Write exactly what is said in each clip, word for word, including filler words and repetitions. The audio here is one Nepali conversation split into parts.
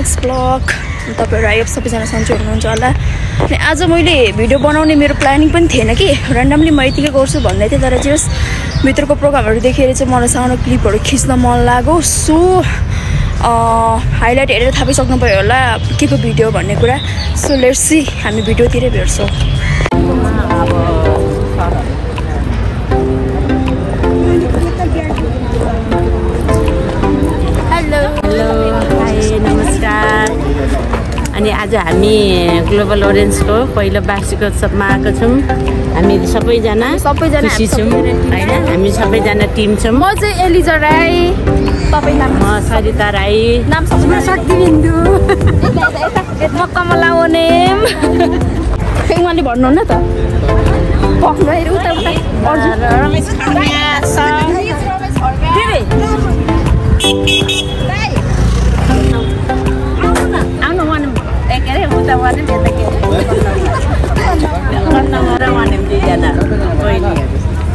नेक्स्ट ब्लग तपाईहरु आयो सबैजना सन्चै हुनुहुन्छ होला। अनि आज मैले भिडियो बनाउने मेरो प्लानिङ पनि थिएन कि र्यान्डमली म यतिकै गर्छु भन्दै थिएँ, तर जस भित्रको प्रोग्रामहरु देखेर चाहिँ मलाई सानो क्लिपहरु खिच्न मन लाग्यो। सो हाइलाइट हेरेर थाहा पाइसक्नु भयो होला के को भिडियो भन्ने कुरा। सो लेट्स सी, हामी भिडियोतिरै भेट्छौँ। अनि आज हामी ग्लोबल ओरेन्जको पहिलो वार्षिकोत्सवमा आएको छौँ। हामी सबैजना सबैजना खुसी छौँ हैन। हामी सबैजना टिम छौँ। म चाहिँ एलिजा राई, तपाईँ नाम? म सरिता राई। नाम सबैजना शक्ति बिन्दु। म कमला ओनेम। फेङमाले भन्नु न त पक्राएर उता उता रमेश खड्का दिदी आउनु वान ए के अरे उता वान यता के अरे नम्बर वान दुईजना बहिनीहरू।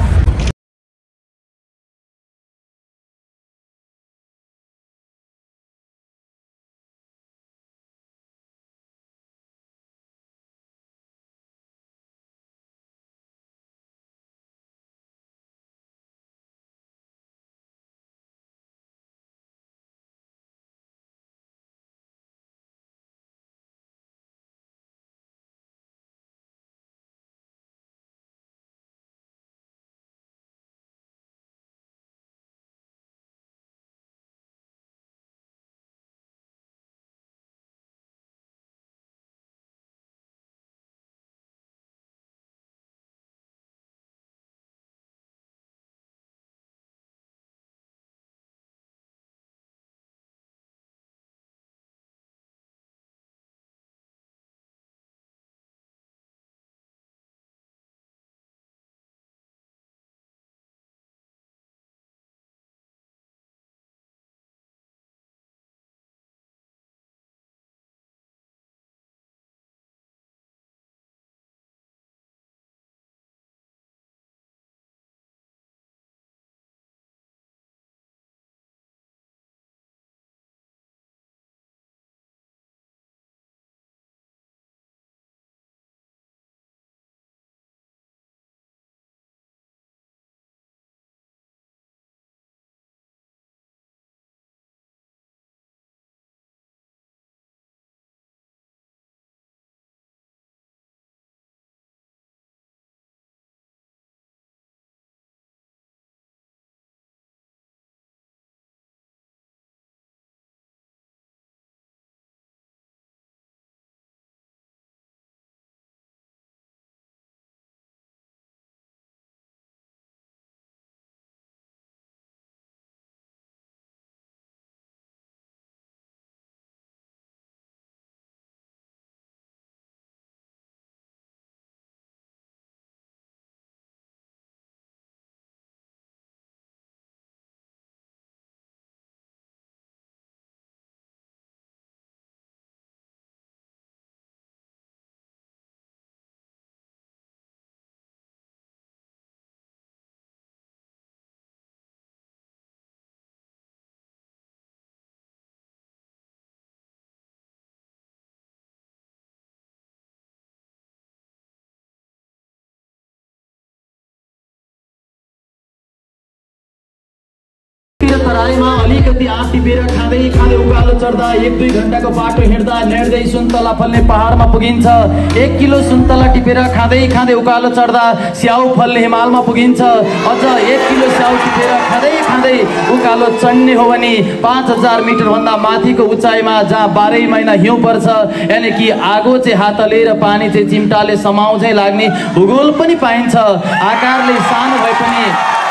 तराईमा अलिकति आँट टिपेर खाँदै खाँदै उकालो चढ्दा एक दुई घण्टाको बाटो हिँड्दा नेड्दै सुन्तला फल्ने पहाडमा पुगिन्छ। एक किलो सुन्तला टिपेर खाँदै खाँदै उकालो चढ्दा स्याउ फल्ने हिमालमा पुगिन्छ। अझ एक किलो स्याउ टिपेर खाँदै खाँदै उकालो चढ्ने हो भने पाँच हजार मिटर भन्दा माथिको उचाइमा जहाँ बाह्रै महिना हिउँ पर्छ, यानि कि आगो चाहिँ हातले र पानी चाहिँ चिम्टाले समाउँझै लाग्ने भूगोल पनि पाइन्छ। आकारले सानो भए पनि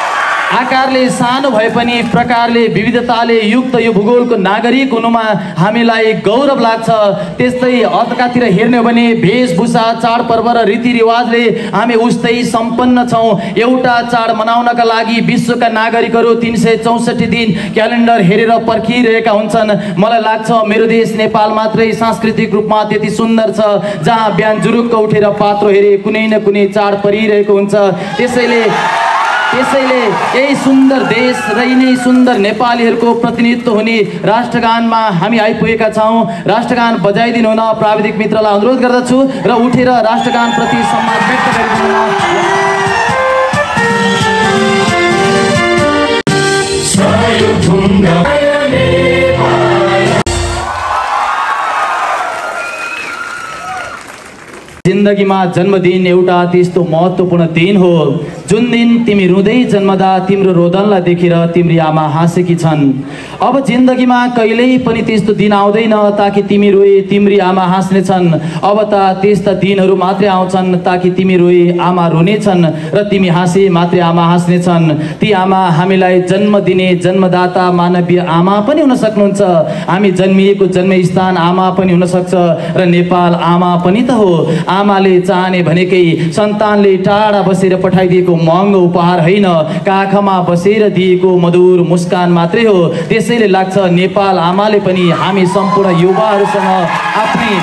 आकारले सानो भए पनि प्रकारले विविधताले युक्त यो भूगोलको नागरिक हुनुमा हामीलाई गौरव लाग्छ। त्यस्तै अर्कातिर हेर्ने हो भने वेशभूषा, चाडपर्व र रीतिरिवाजले हामी उस्तै सम्पन्न छौँ। एउटा चाड मनाउनका लागि विश्वका नागरिकहरू तीन सय चौसठी दिन क्यालेन्डर हेरेर पर्खिरहेका हुन्छन्। मलाई लाग्छ मेरो देश नेपाल मात्रै सांस्कृतिक रूपमा त्यति सुन्दर छ जहाँ बिहान जुरुक्क उठेर पात्रो हेरे कुनै न कुनै चाड परिरहेको हुन्छ। त्यसैले त्यसैले यही सुन्दर देश र यिनै सुन्दर नेपालीहरूको प्रतिनिधित्व हुने राष्ट्रगानमा हामी आइपुगेका छौँ। राष्ट्रगान बजाइदिनु हुन प्राविधिक मित्रलाई अनुरोध गर्दछु र उठेर राष्ट्रगानप्रति सम्मान व्यक्त गरिदिनु हुन। जिन्दगीमा जन्मदिन एउटा त्यस्तो महत्त्वपूर्ण दिन हो जुन दिन तिमी रुँदै जन्मदा तिम्रो रोदनलाई देखेर तिम्री आमा हाँसेकी छन्। अब जिन्दगीमा कहिल्यै पनि त्यस्तो दिन आउँदैन ताकि तिमी रोए तिम्री आमा हाँस्नेछन्। अब त त्यस्ता दिनहरू मात्रै आउँछन् ताकि तिमी रोए आमा रुनेछन् र तिमी हाँसे मात्रै आमा हाँस्नेछन्। ती आमा हामीलाई जन्म दिने जन्मदाता मानवीय आमा पनि हुन सक्नुहुन्छ। हामी जन्मिएको जन्मस्थान आमा पनि हुन सक्छ र नेपाल आमा पनि त हो। आमाले चाहने भनेकै सन्तानले टाढा बसेर पठाइदिएको महँगो उपहार होइन, काखमा बसेर दिएको मधुर मुस्कान मात्रै हो। त्यसैले लाग्छ नेपाल आमाले पनि हामी सम्पूर्ण युवाहरूसँग आफ्नै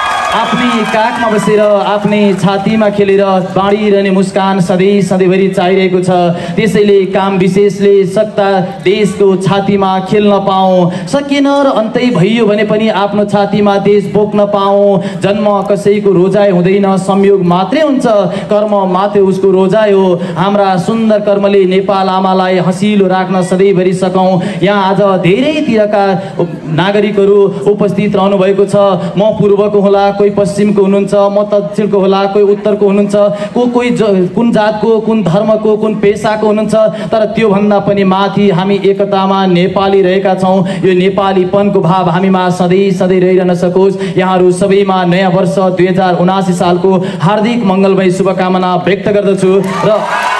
आफ्नै काखमा बसेर आफ्नै छातीमा खेलेर बाँडिरहने मुस्कान सधैँ सधैँभरि चाहिरहेको छ। त्यसैले काम विशेषले सक्दा देशको छातीमा खेल्न पाऊँ, सकिएन र अन्तै भइयो भने पनि आफ्नो छातीमा देश बोक्न पाऊँ। जन्म कसैको रोजाइ हुँदैन, संयोग मात्रै हुन्छ, कर्म मात्रै उसको रोजाइ हो। हाम्रा सुन्दर कर्मले नेपाल आमालाई हँसिलो राख्न सधैँभरि सकौँ। यहाँ आज धेरैतिरका नागरिकहरू उपस्थित रहनु भएको छ। म पूर्वको होला, कोही पश्चिमको हुनुहुन्छ, म दक्षिणको होला, कोही उत्तरको हुनुहुन्छ, को कोही कुन जातको, कुन धर्मको, कुन पेसाको हुनुहुन्छ। तर त्योभन्दा पनि माथि हामी एकतामा नेपाली रहेका छौँ। यो नेपालीपनको भाव हामीमा सधैँ सधैँ रहिरहन सकोस्। यहाँहरू सबैमा नयाँ वर्ष दुई हजार उनासी सालको हार्दिक मङ्गलमय शुभकामना व्यक्त गर्दछु। र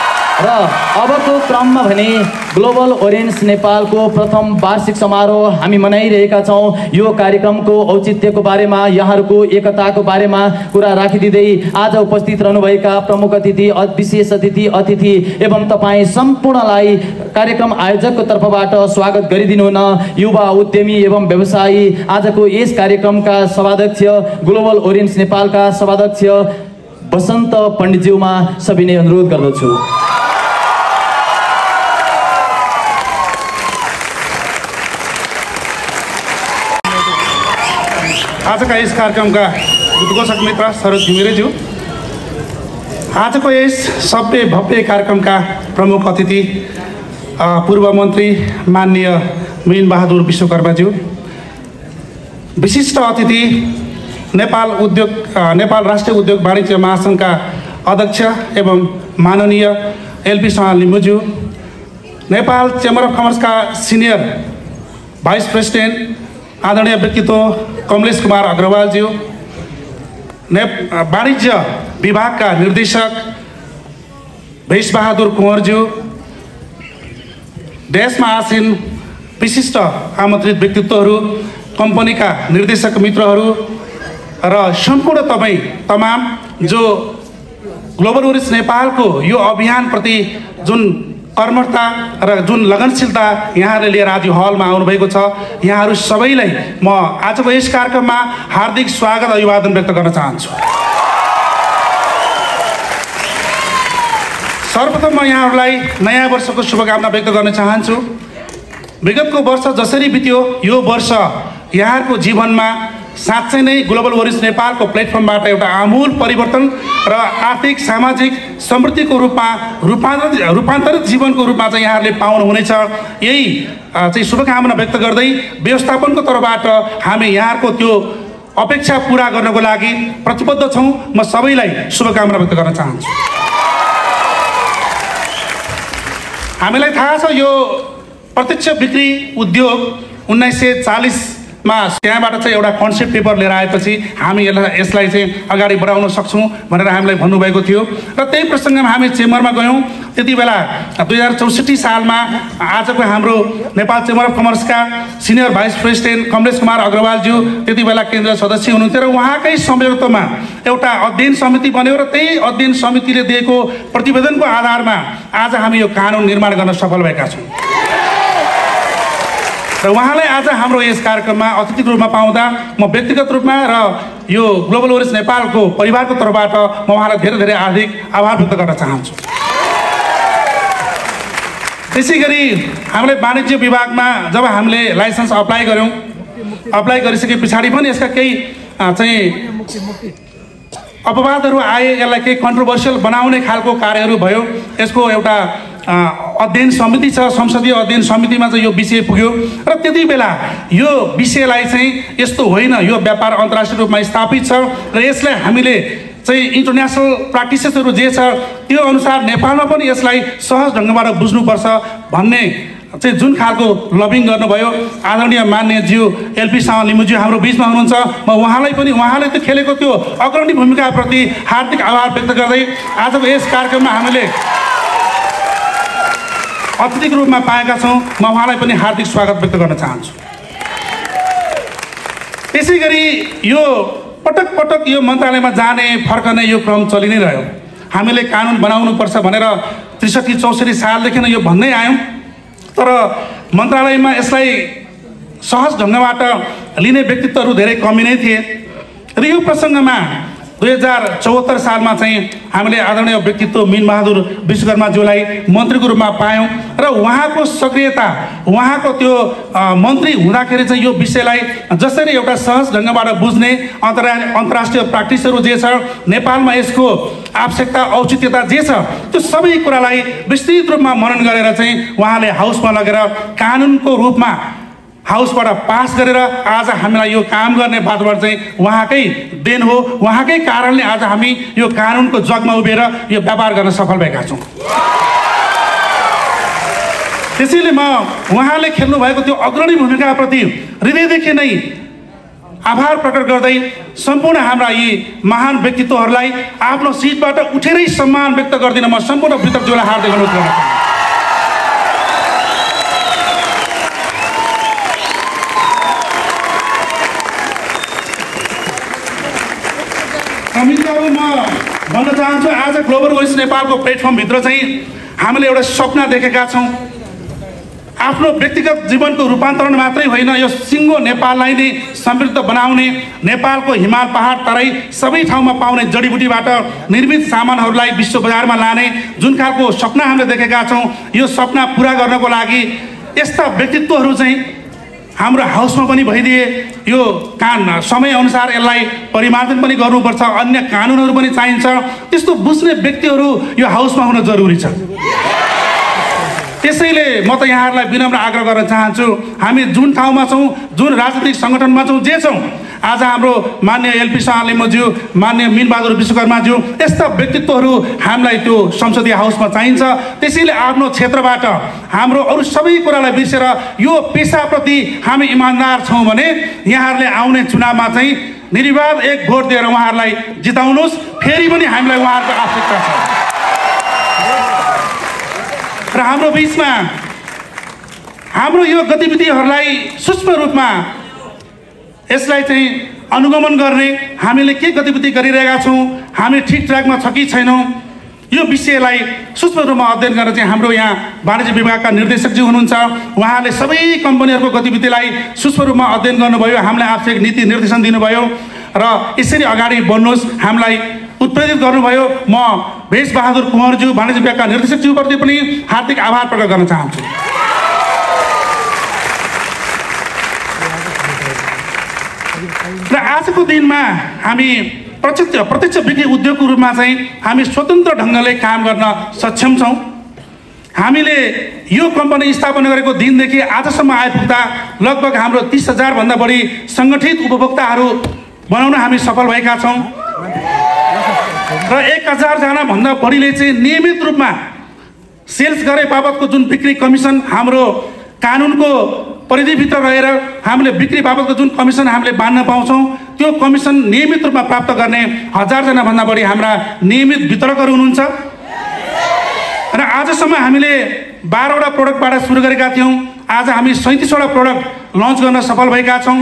र अबको क्रममा भने ग्लोबल ओरेन्ज नेपालको प्रथम वार्षिक समारोह हामी मनाइरहेका छौँ। यो कार्यक्रमको औचित्यको बारेमा, यहाँहरूको एकताको बारेमा कुरा राखिदिँदै आज उपस्थित रहनुभएका प्रमुख अतिथि, विशेष अतिथि अतिथि एवं तपाईँ सम्पूर्णलाई कार्यक्रम आयोजकको तर्फबाट स्वागत गरिदिनु हुन। युवा उद्यमी एवं व्यवसायी आजको यस कार्यक्रमका सभाध्यक्ष, ग्लोबल ओरेन्ज नेपालका सभाध्यक्ष बसन्त पण्डितज्यूमा सविनय अनुरोध गर्दछु। आजका यस कार्यक्रमका उद्घोषक मित्र सरोज घिमिरेज्यू, आजको यस सभ्य भव्य कार्यक्रमका प्रमुख अतिथि पूर्व मन्त्री माननीय मिन बहादुर विश्वकर्माज्यू, विशिष्ट अतिथि नेपाल उद्योग नेपाल राष्ट्रिय उद्योग वाणिज्य महासङ्घका अध्यक्ष एवं माननीय एलपी शाह लिम्बुज्यू, नेपाल चेम्बर अफ कमर्सका सिनियर भाइस प्रेसिडेन्ट आदरणीय व्यक्तित्व कमलेश कुमार अग्रवालज्यू, ने वाणिज्य विभागका निर्देशक भेष बहादुर कुँवरज्यू, देशमा आसीन विशिष्ट आमन्त्रित व्यक्तित्वहरू, कम्पनीका निर्देशक मित्रहरू र सम्पूर्ण तपाईँ तमाम जो ग्लोबल ओरेन्ज नेपालको यो अभियानप्रति जुन कर्मठता र जुन लगनशीलता यहाँहरूले लिएर आज हलमा आउनुभएको छ, यहाँहरू सबैलाई म आजको यस कार्यक्रममा हार्दिक स्वागत अभिवादन व्यक्त गर्न चाहन्छु। सर्वप्रथम म यहाँहरूलाई नयाँ वर्षको शुभकामना व्यक्त गर्न चाहन्छु। विगतको वर्ष जसरी बित्यो, यो वर्ष यहाँहरूको जीवनमा साँच्चै नै ग्लोबल ओरेन्ज नेपालको प्लेटफर्मबाट एउटा आमूल परिवर्तन र आर्थिक सामाजिक समृद्धिको रूपमा रूपान्तरित रूपान्तरित जीवनको रूपमा चाहिँ यहाँहरूले पाउनुहुनेछ। यही चाहिँ शुभकामना व्यक्त गर्दै व्यवस्थापनको तर्फबाट हामी यहाँहरूको त्यो अपेक्षा पुरा गर्नको लागि प्रतिबद्ध छौँ। म सबैलाई शुभकामना व्यक्त गर्न चाहन्छु। हामीलाई थाहा छ यो प्रत्यक्ष बिक्री उद्योग उन्नाइस सय चालिसमा त्यहाँबाट चाहिँ एउटा कन्सेप्ट पेपर लिएर आएपछि हामी यसलाई यसलाई चाहिँ अगाडि बढाउन सक्छौँ भनेर हामीलाई भन्नुभएको थियो र त्यही प्रसङ्गमा हामी चेम्बरमा गयौँ। त्यति बेला दुई हजार चौसठी सालमा आजको हाम्रो नेपाल चेम्बर अफ कमर्सका senior vice president Kamlesh Kumar अग्रवालज्यू त्यति बेला केन्द्रीय सदस्य हुनुहुन्थ्यो र उहाँकै संयोजकत्वमा एउटा अध्ययन समिति बन्यो र त्यही अध्ययन समितिले दिएको प्रतिवेदनको आधारमा आज हामी यो कानुन निर्माण गर्न सफल भएका छौँ र उहाँलाई आज हाम्रो यस कार्यक्रममा अतिथिको रूपमा पाउँदा म व्यक्तिगत रूपमा र यो ग्लोबल ओरेन्ज नेपालको परिवारको तर्फबाट म उहाँलाई धेरै धेरै हार्दिक आभार व्यक्त गर्न चाहन्छु। त्यसै गरी हामीले वाणिज्य विभागमा जब हामीले लाइसेन्स अप्लाई गऱ्यौँ, अप्लाई गरिसके पछाडि पनि यसका केही चाहिँ अपवादहरू आए, यसलाई केही कन्ट्रोभर्सियल बनाउने खालको कार्यहरू भयो। यसको एउटा अध्ययन समिति छ, संसदीय अध्ययन समितिमा चाहिँ यो विषय पुग्यो र त्यति बेला यो विषयलाई चाहिँ यस्तो होइन, यो व्यापार अन्तर्राष्ट्रिय रूपमा स्थापित छ र यसलाई हामीले चाहिँ इन्टरनेसनल प्र्याक्टिसेसहरू जे छ त्यो अनुसार नेपालमा पनि यसलाई सहज ढङ्गबाट बुझ्नुपर्छ भन्ने चाहिँ जुन खालको लबिङ गर्नुभयो आदरणीय मान्यज्यू एलपी शाह लिम्बुज्यू हाम्रो बिचमा हुनुहुन्छ। म उहाँलाई पनि उहाँले त खेलेको त्यो अग्रणी भूमिकाप्रति हार्दिक आभार व्यक्त गर्दै आजको यस कार्यक्रममा हामीले अतिथिको रूपमा पाएका छौँ। म उहाँलाई पनि हार्दिक स्वागत व्यक्त गर्न चाहन्छु। त्यसै गरी यो पटक पटक यो मन्त्रालयमा जाने फर्कने यो क्रम चलि नै रह्यो। हामीले कानुन बनाउनुपर्छ भनेर त्रिसठी चौसठी सालदेखि नै यो भन्दै आयौँ, तर मन्त्रालयमा यसलाई सहज ढङ्गबाट लिने व्यक्तित्वहरू धेरै कमी नै थिए र यो प्रसङ्गमा दुई हजार चौहत्तर सालमा चाहिँ हामीले आदरणीय व्यक्तित्व मिनबहादुर विश्वकर्माज्यूलाई मन्त्रीको रूपमा पायौँ र उहाँको सक्रियता, उहाँको त्यो मन्त्री हुँदाखेरि चाहिँ यो विषयलाई जसरी एउटा सहज ढङ्गबाट बुझ्ने अन्तर्रा अन्तर्राष्ट्रिय प्र्याक्टिसहरू जे छ, नेपालमा यसको आवश्यकता औचित्यता जे छ त्यो सबै कुरालाई विस्तृत रूपमा मनन गरेर चाहिँ उहाँले हाउसमा लगेर कानुनको रूपमा हाउसबाट पास गरेर आज हामीलाई यो काम गर्ने वातावरण चाहिँ उहाँकै देन हो। उहाँकै कारणले आज हामी यो कानुनको जगमा उभिएर यो व्यापार गर्न सफल भएका छौँ। त्यसैले म उहाँले खेल्नुभएको त्यो अग्रणी भूमिकाप्रति हृदयदेखि नै आभार प्रकट गर्दै सम्पूर्ण हाम्रा यी महान व्यक्तित्वहरूलाई आफ्नो सिटबाट उठेरै सम्मान व्यक्त गर्दिन म सम्पूर्ण वितरकज्यूलाई हार्दिक अनुरोध गर्न चाहन्छु। मित्रहरू, म भन्न चाहन्छु आज ग्लोबल वोइस नेपालको प्लेटफर्मभित्र चाहिँ हामीले एउटा सपना देखेका छौँ। आफ्नो व्यक्तिगत जीवनको रूपान्तरण मात्रै होइन, यो सिङ्गो नेपाललाई नै समृद्ध बनाउने, नेपालको हिमाल पहाड तराई सबै ठाउँमा पाउने जडीबुटीबाट निर्मित सामानहरूलाई विश्व बजारमा लाने जुन खालको सपना हामीले देखेका छौँ, यो सपना पुरा गर्नको लागि यस्ता व्यक्तित्वहरू चाहिँ हाम्रो हाउसमा पनि भइदिए। यो कान समयअनुसार यसलाई परिमार्जन पनि गर्नुपर्छ, अन्य कानुनहरू पनि चाहिन्छ। त्यस्तो बुझ्ने व्यक्तिहरू यो हाउसमा हुन जरुरी छ। त्यसैले म त यहाँहरूलाई विनम्र आग्रह गर्न चाहन्छु, हामी जुन ठाउँमा छौँ, जुन राजनीतिक सङ्गठनमा छौँ, जे छौँ, आज हाम्रो मान्य एलपी शाह लिम्बुज्यू, मान्य मिनबहादुर विश्वकर्माज्यू यस्ता व्यक्तित्वहरू हामीलाई त्यो संसदीय हाउसमा चाहिन्छ। त्यसैले आफ्नो क्षेत्रबाट हाम्रो अरू सबै कुरालाई बिर्सेर यो पेसाप्रति हामी इमान्दार छौँ भने यहाँहरूले आउने चुनावमा चाहिँ निर्विवाद एक भोट दिएर उहाँहरूलाई जिताउनुहोस्। फेरि पनि हामीलाई उहाँहरूको आवश्यकता छ र हाम्रो बिचमा हाम्रो यो गतिविधिहरूलाई सूक्ष्म रूपमा यसलाई चाहिँ अनुगमन गर्ने, हामीले के गतिविधि गरिरहेका छौँ, हामी ठिक ट्र्याकमा छ कि छैनौँ, यो विषयलाई सूक्ष्म रूपमा अध्ययन गरेर चाहिँ हाम्रो यहाँ वाणिज्य विभागका निर्देशकज्यू हुनुहुन्छ, उहाँले सबै कम्पनीहरूको गतिविधिलाई सूक्ष्म रूपमा अध्ययन गर्नुभयो, हामीलाई आवश्यक नीति निर्देशन दिनुभयो र यसरी अगाडि बढ्नुहोस् हामीलाई उत्प्रेरित गर्नुभयो। म भेषबहादुर कुँवरज्यू वाणिज्य विभागका निर्देशकज्यूप्रति पनि हार्दिक आभार प्रकट गर्न चाहन्छु। र आजको दिनमा हामी प्रत्यक्ष प्रत्यक्ष बिक्री उद्योगको रूपमा चाहिँ हामी स्वतन्त्र ढङ्गले काम गर्न सक्षम छौँ। हामीले यो कम्पनी स्थापना गरेको दिनदेखि आजसम्म आइपुग्दा लगभग हाम्रो तीस हजारभन्दा बढी सङ्गठित उपभोक्ताहरू बनाउन हामी सफल भएका छौँ र एक हजारजना भन्दा बढीले चाहिँ नियमित रूपमा सेल्स गरे बाबतको जुन बिक्री कमिसन हाम्रो कानुनको परिधिभित्र रहेर हामीले बिक्री बाबतको जुन कमिसन हामीले बाँड्न पाउँछौँ त्यो कमिसन नियमित रूपमा प्राप्त गर्ने हजारजना भन्दा बढी हाम्रा नियमित वितरकहरू हुनुहुन्छ र आजसम्म हामीले बाह्रवटा प्रोडक्टबाट सुरु गरेका थियौँ। आज हामी सैँतिसवटा प्रोडक्ट लन्च गर्न सफल भएका छौँ।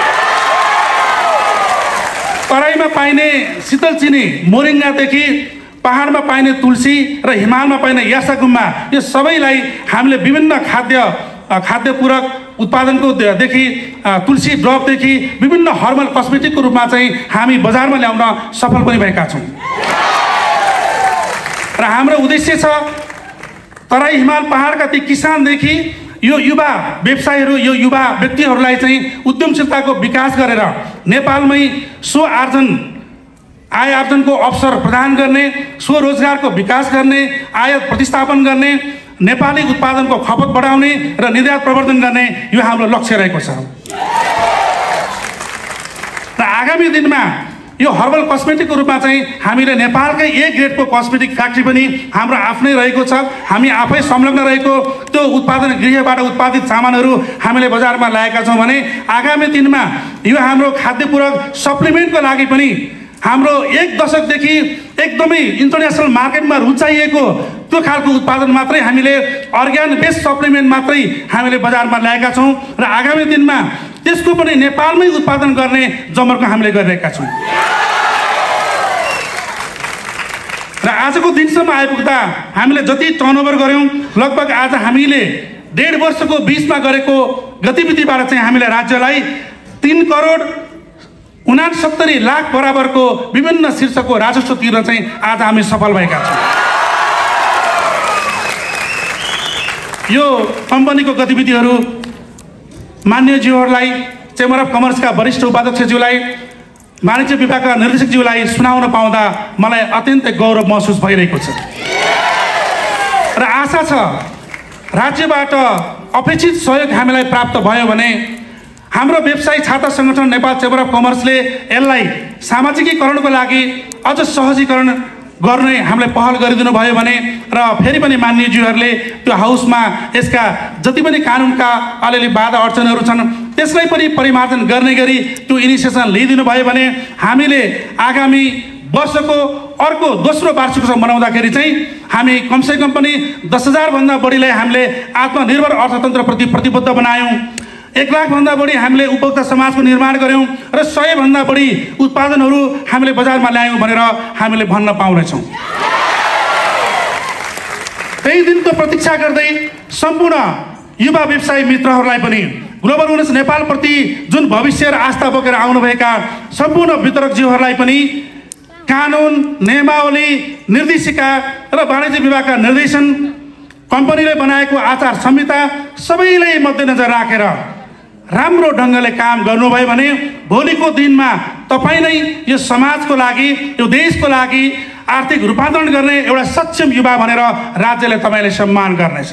तराईमा पाइने शीतल चिनी मोरिङ्गादेखि पहाडमा पाइने तुलसी र हिमालमा पाइने यासागुम्बा यो सबैलाई हामीले विभिन्न खाद्य खाद्य पूरक उत्पादनको देखि तुलसी ड्रपदेखि विभिन्न हर्बल कस्मेटिकको रूपमा चाहिँ हामी बजारमा ल्याउन सफल पनि भएका छौँ र हाम्रो उद्देश्य छ तराई हिमाल पहाडका ती किसानदेखि यो युवा व्यवसायीहरू यो युवा व्यक्तिहरूलाई चाहिँ उद्यमशीलताको विकास गरेर नेपालमै स्व आर्जन आय आर्जनको अवसर प्रदान गर्ने, स्वरोजगारको विकास गर्ने, आयात प्रतिस्थापन गर्ने, नेपाली उत्पादनको खपत बढाउने र निर्यात प्रवर्धन गर्ने यो हाम्रो लक्ष्य रहेको छ। र आगामी दिनमा यो हर्बल कस्मेटिकको रूपमा चाहिँ हामीले नेपालकै ए ग्रेडको कस्मेटिक फ्याक्ट्री पनि हाम्रो आफ्नै रहेको छ। हामी आफै संलग्न रहेको त्यो उत्पादन गृहबाट उत्पादित सामानहरू हामीले बजारमा ल्याएका छौँ भने आगामी दिनमा यो हाम्रो खाद्य पूरक सप्लिमेन्टको लागि पनि हाम्रो एक दशकदेखि एकदमै इन्टरनेसनल मार्केटमा रुचाइएको त्यो खालको उत्पादन मात्रै हामीले अर्ग्यानिक बेस्ड सप्लिमेन्ट मात्रै हामीले बजारमा ल्याएका छौँ र आगामी दिनमा त्यसको पनि नेपालमै उत्पादन गर्ने जमर्को हामीले गरिरहेका छौँ। र आजको दिनसम्म आइपुग्दा हामीले जति टर्नओभर गऱ्यौँ लगभग आज हामीले डेढ वर्षको बिचमा गरेको गतिविधिबाट चाहिँ हामीले राज्यलाई तीन करोड उनासत्तरी लाख बराबरको विभिन्न शीर्षकको राजस्व तिर्न चाहिँ आज हामी सफल भएका छौँ। यो कम्पनीको गतिविधिहरू मान्यज्यूहरूलाई, चेम्बर अफ कमर्सका वरिष्ठ उपाध्यक्षज्यूलाई, वाणिज्य विभागका निर्देशकज्यूलाई सुनाउन पाउँदा मलाई अत्यन्तै गौरव महसुस भइरहेको छ र आशा छ राज्यबाट अपेक्षित सहयोग हामीलाई प्राप्त भयो भने हाम्रो व्यवसायी छात्र सङ्गठन नेपाल चेम्बर अफ कमर्सले यसलाई सामाजिकीकरणको लागि अझ सहजीकरण गर्ने हामीलाई पहल गरिदिनु भयो भने र फेरि पनि मान्यज्यूहरूले त्यो हाउसमा यसका जति पनि कानुनका अलिअलि बाधा अडचनहरू छन् त्यसलाई पनि परिमार्जन गर्ने गरी त्यो इनिसिएसन लिइदिनु भयो भने हामीले आगामी वर्षको अर्को दोस्रो वार्षिकोत्सव मनाउँदाखेरि चाहिँ हामी कमसेकम पनि दस हजारभन्दा बढीलाई हामीले आत्मनिर्भर अर्थतन्त्रप्रति प्रतिबद्ध बनायौँ। एक लाखभन्दा बढी हामीले उपभोक्ता समाजको निर्माण गऱ्यौँ र सयभन्दा बढी उत्पादनहरू हामीले बजारमा ल्यायौँ भनेर हामीले भन्न पाउनेछौँ। त्यही दिनको प्रतीक्षा गर्दै सम्पूर्ण युवा व्यवसायी मित्रहरूलाई पनि ग्लोबल विनेस नेपालप्रति जुन भविष्य र आस्था बोकेर आउनुभएका सम्पूर्ण वितरकज्यूहरूलाई पनि कानुन, नियमावली, निर्देशिका र वाणिज्य विभागका निर्देशन, कम्पनीले बनाएको आचार संहिता सबैलाई मध्यनजर राखेर राम्रो ढङ्गले काम गर्नुभयो भने भोलिको दिनमा तपाईँ नै यो समाजको लागि, यो देशको लागि आर्थिक रूपान्तरण गर्ने एउटा सक्षम युवा भनेर राज्यले तपाईँले सम्मान गर्नेछ।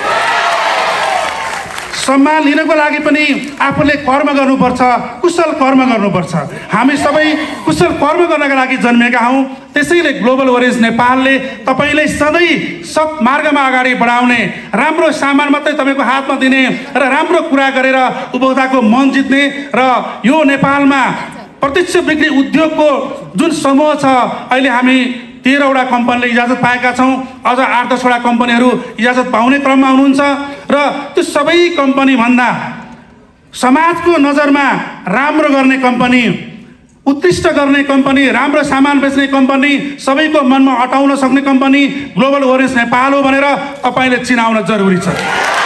सम्मान लिनको लागि पनि आफूले कर्म गर्नुपर्छ, कुशल कर्म गर्नुपर्छ। हामी सबै कुशल कर्म गर्नका लागि जन्मेका हौँ। त्यसैले ग्लोबल वरियर्स नेपालले तपाईँलाई सधैँ सत् मार्गमा अगाडि बढाउने, राम्रो सामान मात्रै तपाईँको हातमा दिने र राम्रो कुरा गरेर उपभोक्ताको मन जित्ने र यो नेपालमा प्रत्यक्ष बिक्री उद्योगको जुन समूह छ, अहिले हामी तेह्रवटा कम्पनीले इजाजत पाएका छौँ, अझ आठ दसवटा कम्पनीहरू इजाजत पाउने क्रममा हुनुहुन्छ र त्यो सबै कम्पनीभन्दा समाजको नजरमा राम्रो गर्ने कम्पनी, उत्कृष्ट गर्ने कम्पनी, राम्रो सामान बेच्ने कम्पनी, सबैको मनमा अटाउन सक्ने कम्पनी ग्लोबल वरियर्स नेपाल हो भनेर तपाईँले चिनाउन जरुरी छ।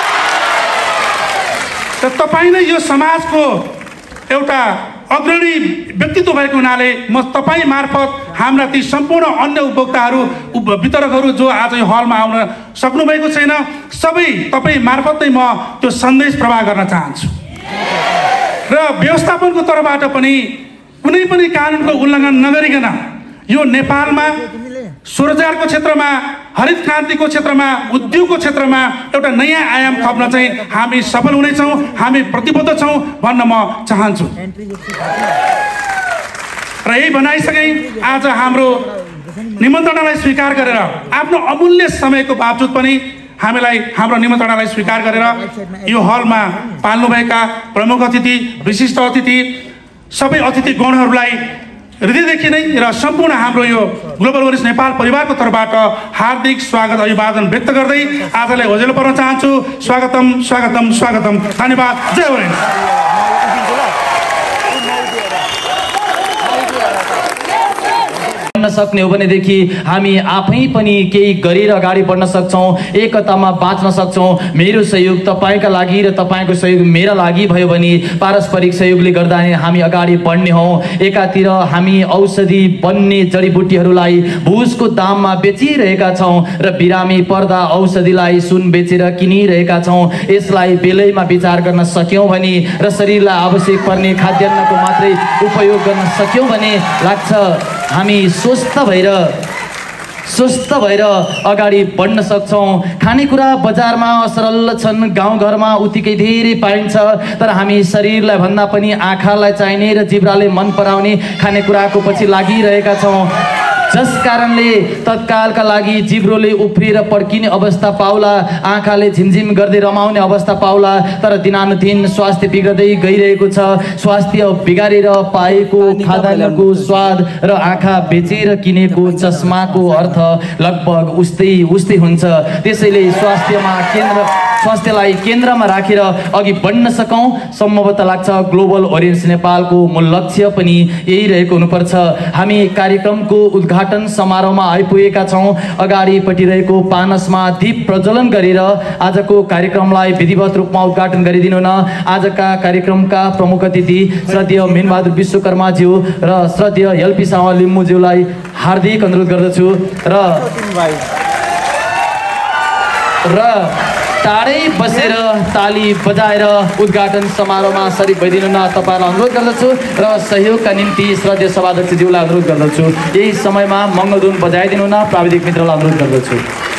र तपाईँ नै यो समाजको एउटा अग्रणी व्यक्तित्व भएको हुनाले म तपाईँ मार्फत हाम्रा ती सम्पूर्ण अन्य उपभोक्ताहरू वितरकहरू जो आज यो हलमा आउन सक्नुभएको छैन, सबै तपाईँ मार्फत नै म त्यो सन्देश प्रवाह गर्न चाहन्छु। र व्यवस्थापनको तर्फबाट पनि कुनै पनि कानुनको उल्लङ्घन नगरिकन यो नेपालमा स्वरोजगारको क्षेत्रमा, हरित क्रान्तिको क्षेत्रमा, उद्योगको क्षेत्रमा एउटा नयाँ आयाम थप्न चाहिँ हामी सफल हुनेछौँ, हामी प्रतिबद्ध छौँ भन्न म चाहन्छु। र यही भनाइसकै आज हाम्रो निमन्त्रणालाई स्वीकार गरेर आफ्नो अमूल्य समयको बावजुद पनि हामीलाई हाम्रो निमन्त्रणालाई स्वीकार गरेर यो हलमा पाल्नुभएका प्रमुख अतिथि, विशिष्ट अतिथि, सबै अतिथि गणहरूलाई हृदयदेखि नै र सम्पूर्ण हाम्रो यो ग्लोबल वरियर्स नेपाल परिवारको तर्फबाट हार्दिक स्वागत अभिवादन व्यक्त गर्दै आजलाई ओजेलो पर्न चाहन्छु। स्वागतम स्वागतम स्वागतम। धन्यवाद। जय वरियर्स। बढ्न सक्ने हो भनेदेखि हामी आफै पनि केही गरेर अगाडि बढ्न सक्छौँ, एकतामा बाँच्न सक्छौँ। मेरो सहयोग तपाईँका लागि र तपाईँको सहयोग मेरा लागि भयो भने पारस्परिक सहयोगले गर्दा हामी अगाडि बढ्ने हौँ। एकातिर हामी औषधि बन्ने जडीबुटीहरूलाई भुसको दाममा बेचिरहेका छौँ र बिरामी पर्दा औषधिलाई सुन बेचेर किनिरहेका छौँ। यसलाई बेलैमा विचार गर्न सक्यौँ भने र शरीरलाई आवश्यक पर्ने खाद्यान्नको मात्रै उपयोग गर्न सक्यौँ भने लाग्छ हामी स्वस्थ भएर स्वस्थ भएर अगाडि बढ्न सक्छौँ। खानेकुरा बजारमा असरल छन्, गाउँघरमा उत्तिकै धेरै पाइन्छ, तर हामी शरीरलाई भन्दा पनि आँखालाई चाहिने र जिब्राले मन पराउने खानेकुराको पछि लागिरहेका छौँ, जस कारणले तत्कालका लागि जिब्रोले उफ्रिएर पड्किने अवस्था पाउला, आँखाले झिमझिम गर्दै रमाउने अवस्था पाउला, तर दिनानुदिन स्वास्थ्य बिग्रदै गइरहेको छ। स्वास्थ्य बिगारेर पाएको खाद्यान्नको स्वाद र आँखा बेचेर किनेको चस्माको अर्थ लगभग उस्तै उस्तै हुन्छ। त्यसैले स्वास्थ्यमा केन्द्र स्वास्थ्यलाई केन्द्रमा राखेर अघि बढ्न सकौँ। सम्भवतः लाग्छ ग्लोबल ओरेन्ज नेपालको मूल लक्ष्य पनि यही रहेको हुनुपर्छ। हामी कार्यक्रमको उद्घाटन समारोहमा आइपुगेका छौँ। अगाडिपट्टि रहेको पानसमा दीप प्रज्वलन गरेर आजको कार्यक्रमलाई विधिवत रूपमा उद्घाटन गरिदिनु न। आजका कार्यक्रमका प्रमुख अतिथि श्रद्धेय मेनबहादुर विश्वकर्माज्यू र श्रद्धेय एलपी सावा लिम्बूज्यूलाई हार्दिक अनुरोध गर्दछु र र टाढै बसेर ताली बजाएर उद्घाटन समारोहमा सरिक भइदिनु न तपाईँलाई अनुरोध गर्दछु र सहयोगका निम्ति श्रद्धेय सभाध्यक्षज्यूलाई अनुरोध गर्दछु। यही समयमा मङ्गलधुन बजाइदिनु न प्राविधिक मित्रलाई अनुरोध गर्दछु।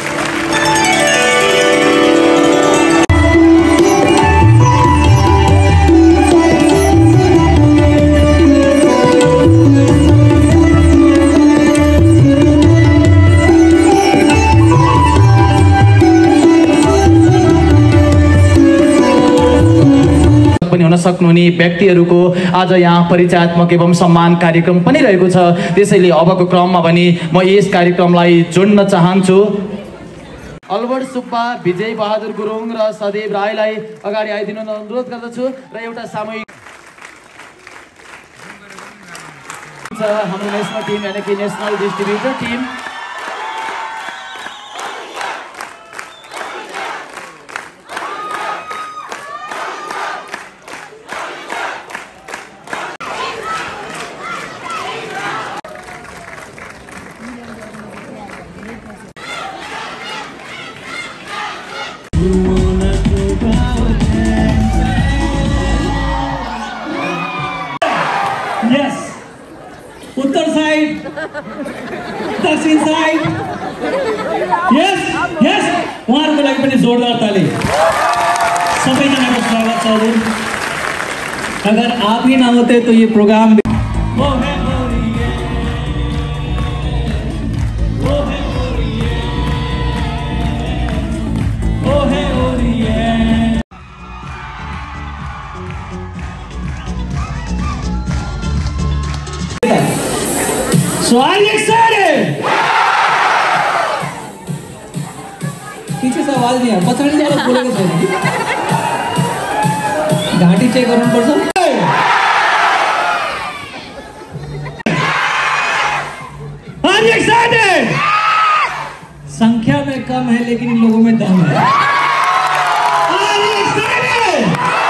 हुन सक्नुहुने व्यक्तिहरूको आज यहाँ परिचयात्मक एवं सम्मान कार्यक्रम पनि रहेको छ। त्यसैले अबको क्रममा भने म यस कार्यक्रमलाई जोड्न चाहन्छु। अलबर्ट सुब्बा, विजय बहादुर गुरुङ र सदेव राईलाई अगाडि आइदिनु अनुरोध गर्दछु र एउटा सामूहिक हाम्रो नेसनल टिम यानि कि नेसनल डिस्ट्रिब्युटर टिम उत्तर साइड, दक्षिण साइड, यस यस उहाँहरूको लागि पनि जोरदार ताली। सबैजनाको स्वागत छ। अगर आप ही ना होते तो ये programme So are you excited? पीछे से आवाज नहीं आ, पछाड़ी वाला बोलेगा छैन कि घाटी चेक गर्नु पर्छ। Are you excited? संख्या में कम है लेकिन इन लोगों में दम है। Are you excited?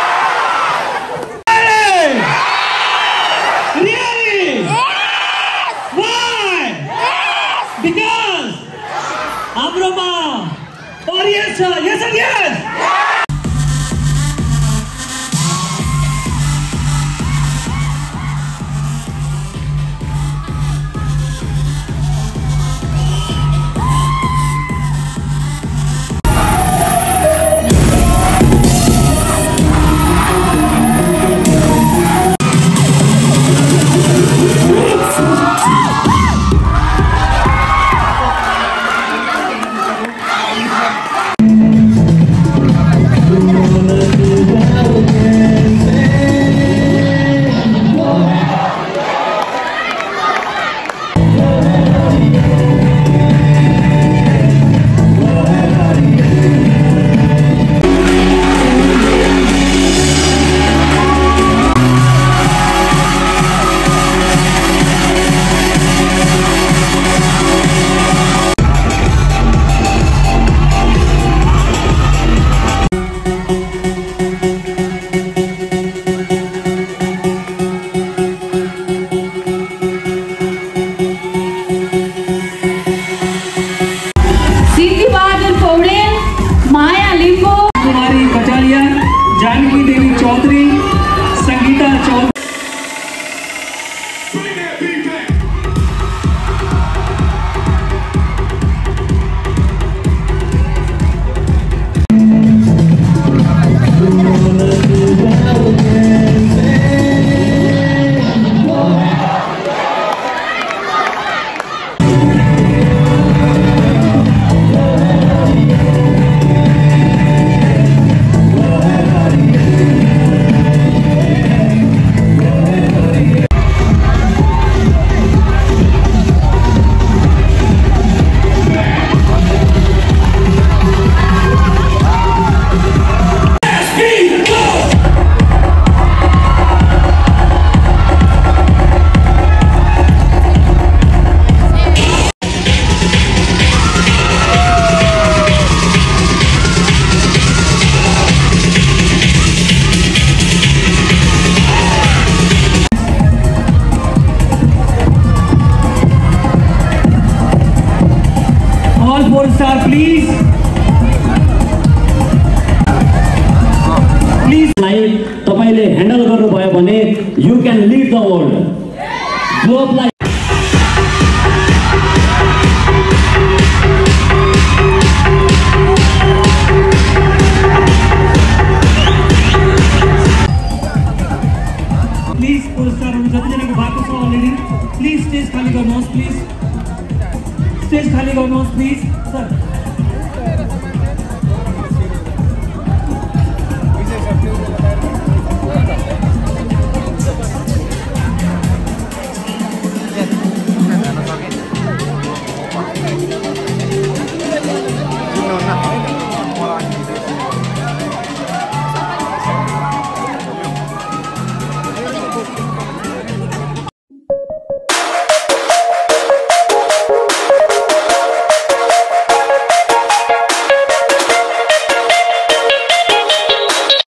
Because Abrama, or yes, sir, yes and yes. Four star please प्लिजलाई तपाईँले ह्यान्डल गर्नुभयो भने you can lead the world. ग्लोबलाई प्लिज फोर स्टारहरू जतिजनाको भएको छ अलरेडी प्लिज स्टेज खाली गर्नुहोस्, प्लिज स्टेज खाली गर्नुहोस् प्लिज सर।